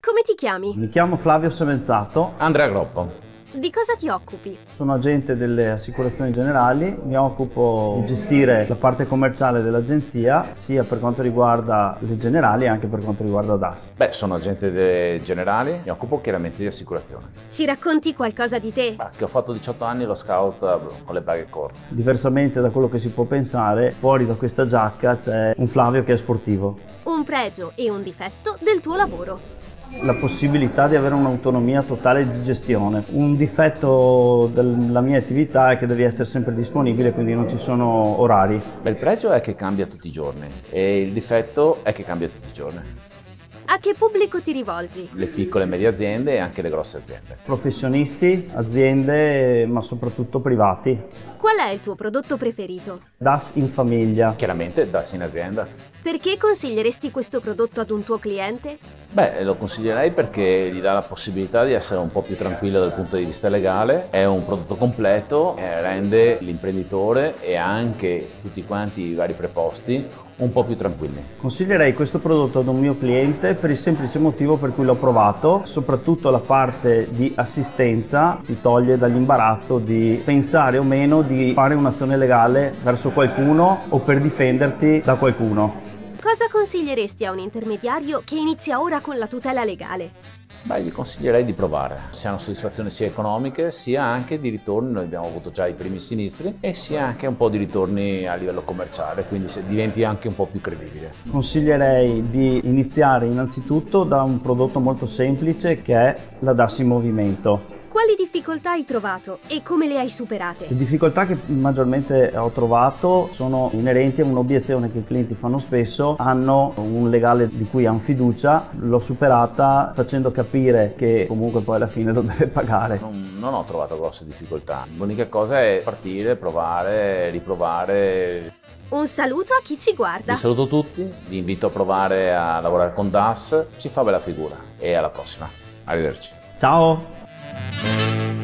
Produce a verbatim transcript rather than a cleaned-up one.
Come ti chiami? Mi chiamo Flavio Semenzato. Andrea Groppo. Di cosa ti occupi? Sono agente delle assicurazioni generali, mi occupo di gestire la parte commerciale dell'agenzia sia per quanto riguarda le generali che per quanto riguarda D A S. Beh, sono agente delle generali, mi occupo chiaramente di assicurazione. Ci racconti qualcosa di te? Beh, che ho fatto diciotto anni lo scout con le braghe corte. Diversamente da quello che si può pensare, fuori da questa giacca c'è un Flavio che è sportivo. Un pregio e un difetto del tuo lavoro. La possibilità di avere un'autonomia totale di gestione. Un difetto della mia attività è che devi essere sempre disponibile, quindi non ci sono orari. Beh, il pregio è che cambia tutti i giorni e il difetto è che cambia tutti i giorni. A che pubblico ti rivolgi? Le piccole e medie aziende e anche le grosse aziende. Professionisti, aziende, ma soprattutto privati. Qual è il tuo prodotto preferito? D A S in famiglia. Chiaramente D A S in azienda. Perché consiglieresti questo prodotto ad un tuo cliente? Beh, lo consiglierei perché gli dà la possibilità di essere un po' più tranquillo dal punto di vista legale, è un prodotto completo, eh, rende l'imprenditore e anche tutti quanti i vari preposti un po' più tranquilli. Consiglierei questo prodotto ad un mio cliente per il semplice motivo per cui l'ho provato, soprattutto la parte di assistenza ti toglie dall'imbarazzo di pensare o meno di fare un'azione legale verso qualcuno o per difenderti da qualcuno. Cosa consiglieresti a un intermediario che inizia ora con la tutela legale? Beh, gli consiglierei di provare. Si hanno soddisfazioni sia economiche sia anche di ritorni, noi abbiamo avuto già i primi sinistri, e sia anche un po' di ritorni a livello commerciale, quindi se diventi anche un po' più credibile. Consiglierei di iniziare innanzitutto da un prodotto molto semplice che è la D A S in movimento. Quali difficoltà hai trovato e come le hai superate? Le difficoltà che maggiormente ho trovato sono inerenti a un'obiezione che i clienti fanno spesso: hanno un legale di cui hanno fiducia, l'ho superata facendo capire che comunque poi alla fine lo deve pagare. Non, non ho trovato grosse difficoltà, l'unica cosa è partire, provare, riprovare. Un saluto a chi ci guarda. Vi saluto tutti, vi invito a provare a lavorare con D A S, si fa bella figura e alla prossima. Arrivederci. Ciao! Thank you.